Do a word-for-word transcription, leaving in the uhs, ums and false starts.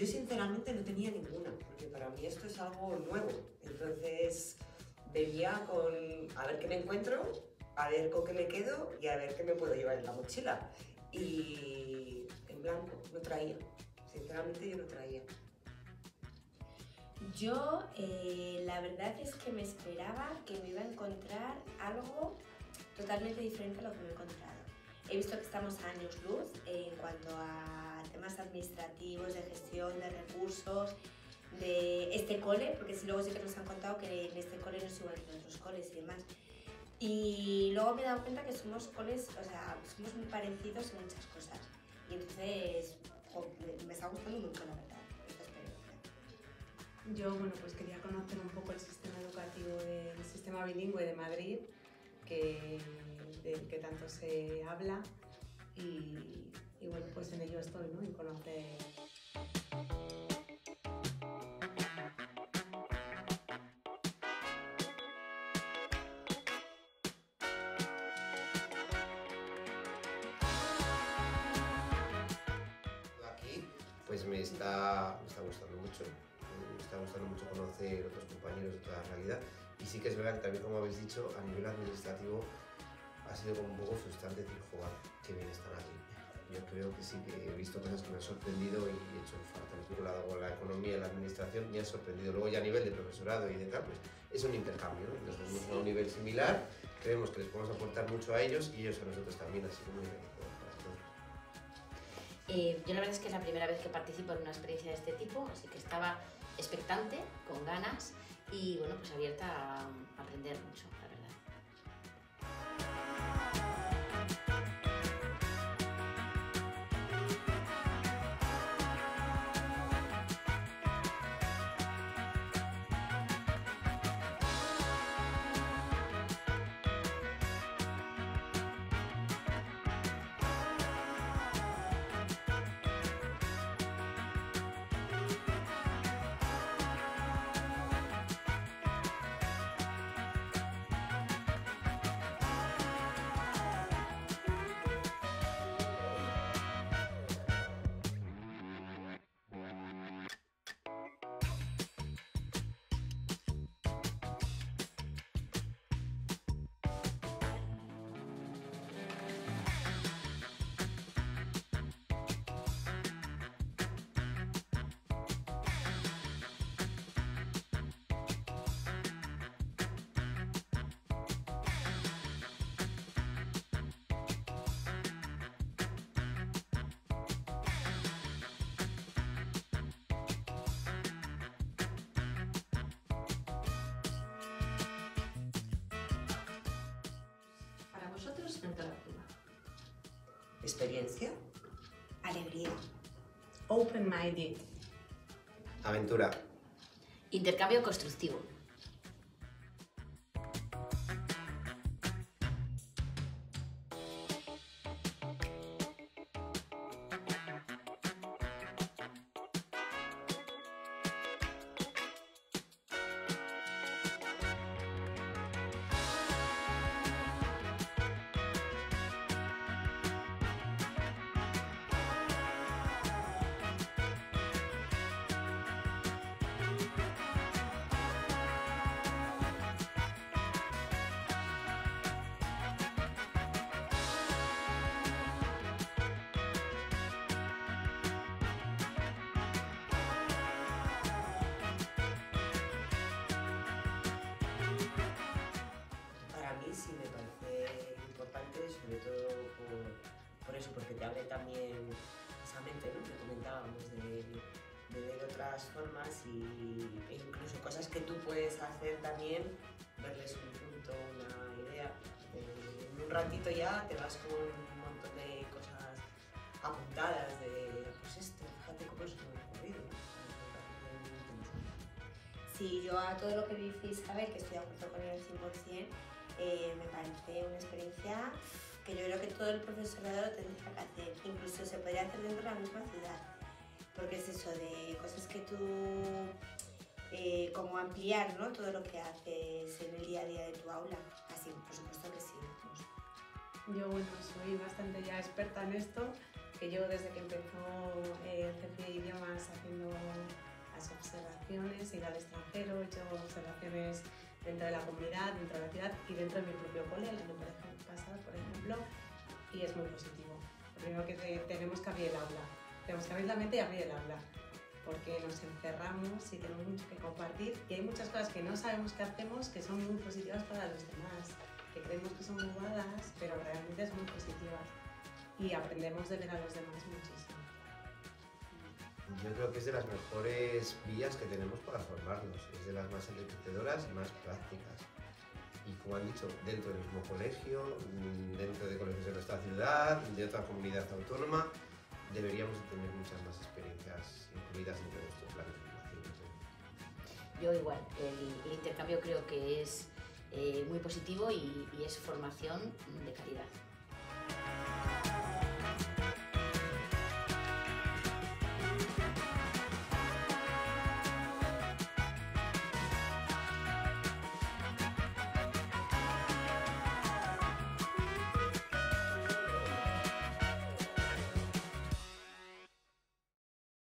Yo sinceramente no tenía ninguna, porque para mí esto es algo nuevo. Entonces venía con a ver qué me encuentro, a ver con qué me quedo y a ver qué me puedo llevar en la mochila. Y en blanco, no traía. Sinceramente yo no traía. Yo eh, la verdad es que me esperaba que me iba a encontrar algo totalmente diferente a lo que me he encontrado. He visto que estamos a años luz en cuanto a temas administrativos, de gestión de recursos, de este cole, porque si luego sí que nos han contado que en este cole no es igual que en otros coles y demás. Y luego me he dado cuenta que somos coles, o sea, somos muy parecidos en muchas cosas. Y entonces jo, me, me está gustando mucho, la verdad, esta experiencia. Yo, bueno, pues quería conocer un poco el sistema educativo del sistema bilingüe de Madrid, que, del que tanto se habla, y, y bueno, pues en ello estoy, ¿no? En conocer. Aquí pues me está, me está gustando mucho, me está gustando mucho conocer otros compañeros de toda la realidad, y sí que es verdad que también, como habéis dicho, a nivel administrativo ha sido como un poco frustrante decir, joder, qué bien están aquí. Yo creo que sí que he visto cosas que me han sorprendido y he hecho falta vinculado con la economía y la administración, me ha sorprendido. Luego ya a nivel de profesorado y de tal, pues es un intercambio, ¿no? Nos vemos a un nivel similar, creemos que les podemos aportar mucho a ellos y ellos a nosotros también, así que muy bien. Eh, yo la verdad es que es la primera vez que participo en una experiencia de este tipo, así que estaba expectante, con ganas y bueno, pues abierta a aprender mucho, la verdad. Para vosotros, temperatura. ¿Experiencia? Alegría. Open-minded. Aventura. Intercambio constructivo. Para mí sí me parece importante, sobre todo por, por eso, porque te abre también esa mente, ¿no? Que comentábamos de, de ver otras formas y, e incluso cosas que tú puedes hacer también, verles un punto, una idea. Eh, en un ratito ya te vas con un montón de cosas apuntadas de, pues esto, fíjate cómo se me ha ocurrido, ¿no? Sí, yo a todo lo que dices, saber que estoy de acuerdo con él al cien por cien, eh, me parece una experiencia que yo creo que todo el profesorado lo tendría que hacer, incluso se podría hacer dentro de la misma ciudad, porque es eso de cosas que tú, eh, como ampliar, ¿no? Todo lo que haces en el día a día de tu aula, así, por supuesto que sí. Yo, bueno, soy bastante ya experta en esto, que yo desde que empezó eh, el C F I de idiomas haciendo las observaciones, ir al extranjero, he hecho observaciones dentro de la comunidad, dentro de la ciudad y dentro de mi propio cole, el año pasado, por ejemplo, y es muy positivo. Lo primero que te, tenemos que abrir el aula, tenemos que abrir la mente y abrir el aula, porque nos encerramos y tenemos mucho que compartir y hay muchas cosas que no sabemos que hacemos que son muy positivas para los demás, que creemos que son bobadas, pero realmente son muy positivas y aprendemos de ver a los demás muchísimo. Yo creo que es de las mejores vías que tenemos para formarnos, es de las más enriquecedoras y más prácticas. Y como han dicho, dentro del mismo colegio, dentro de colegios de nuestra ciudad, de otra comunidad autónoma, deberíamos tener muchas más experiencias incluidas dentro de nuestro plan de formación. Yo igual, el, el intercambio creo que es eh, muy positivo y, y es formación de calidad.